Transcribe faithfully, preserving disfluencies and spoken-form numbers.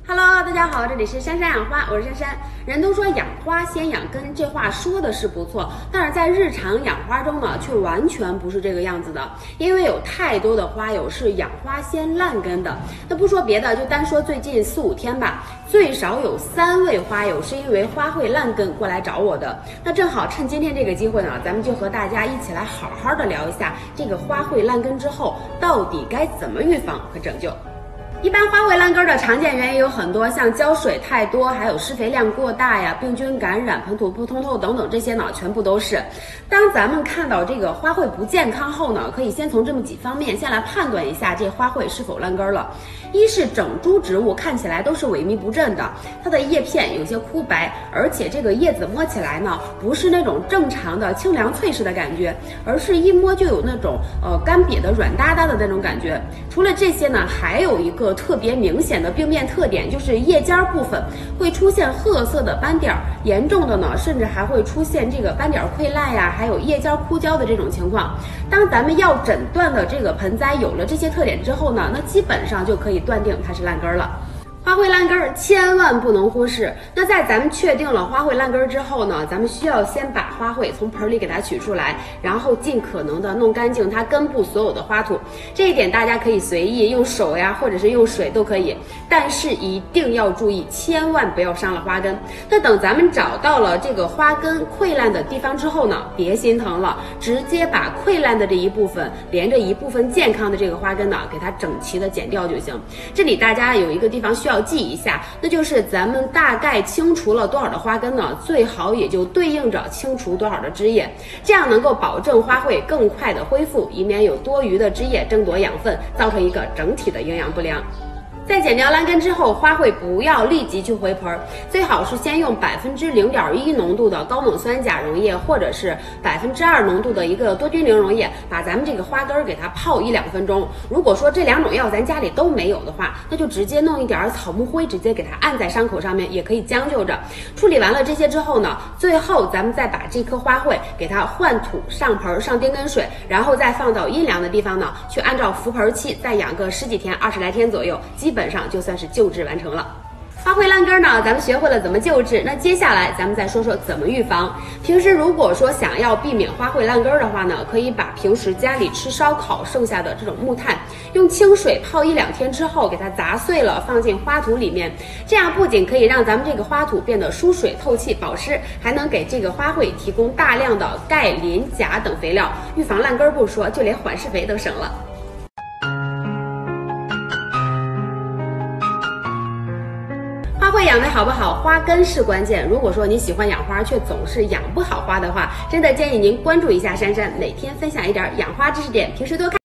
Hello， 大家好，这里是珊珊养花，我是珊珊。人都说养花先养根，这话说的是不错，但是在日常养花中呢，却完全不是这个样子的。因为有太多的花友是养花先烂根的。那不说别的，就单说最近四五天吧，最少有三位花友是因为花卉烂根过来找我的。那正好趁今天这个机会呢，咱们就和大家一起来好好的聊一下这个花卉烂根之后到底该怎么预防和拯救。一般花卉烂根的常见原因有很多，像浇水太多，还有施肥量过大呀、病菌感染、盆土不通透等等，这些呢全部都是。当咱们看到这个花卉不健康后呢，可以先从这么几方面先来判断一下这花卉是否烂根了。一是整株植物看起来都是萎靡不振的，它的叶片有些枯白，而且这个叶子摸起来呢不是那种正常的清凉脆实的感觉，而是一摸就有那种呃干瘪的软哒哒的那种感觉。除了这些呢，还有一个特别明显的病变特点，就是叶尖部分会出现褐色的斑点，严重的呢甚至还会出现这个斑点溃烂呀，还有叶尖枯焦的这种情况。当咱们要诊断的这个盆栽有了这些特点之后呢，那基本上就可以断定它是烂根了。花卉烂根千万不能忽视。那在咱们确定了花卉烂根之后呢，咱们需要先把花卉从盆里给它取出来，然后尽可能的弄干净它根部所有的花土。这一点大家可以随意用手呀，或者是用水都可以，但是一定要注意，千万不要伤了花根。那等咱们找到了这个花根溃烂的地方之后呢，别心疼了，直接把溃烂的这一部分连着一部分健康的这个花根呢，给它整齐的剪掉就行。这里大家有一个地方需要要记一下，那就是咱们大概清除了多少的花根呢？最好也就对应着清除多少的枝叶，这样能够保证花卉更快的恢复，以免有多余的枝叶争夺养分，造成一个整体的营养不良。在剪掉烂根之后，花卉不要立即去回盆，最好是先用百分之零点一浓度的高锰酸钾溶液，或者是百分之二浓度的一个多菌灵溶液，把咱们这个花根给它泡一两分钟。如果说这两种药咱家里都没有的话，那就直接弄一点草木灰，直接给它按在伤口上面，也可以将就着。处理完了这些之后呢，最后咱们再把这棵花卉给它换土、上盆、上丁根水，然后再放到阴凉的地方呢，去按照浮盆期再养个十几天、二十来天左右，基本上就算是救治完成了。花卉烂根呢，咱们学会了怎么救治，那接下来咱们再说说怎么预防。平时如果说想要避免花卉烂根的话呢，可以把平时家里吃烧烤剩下的这种木炭，用清水泡一两天之后，给它砸碎了放进花土里面，这样不仅可以让咱们这个花土变得疏水透气保湿，还能给这个花卉提供大量的钙、磷、钾等肥料，预防烂根不说，就连缓释肥都省了。花卉养得好不好，花根是关键。如果说你喜欢养花却总是养不好花的话，真的建议您关注一下珊珊，每天分享一点养花知识点，平时多看。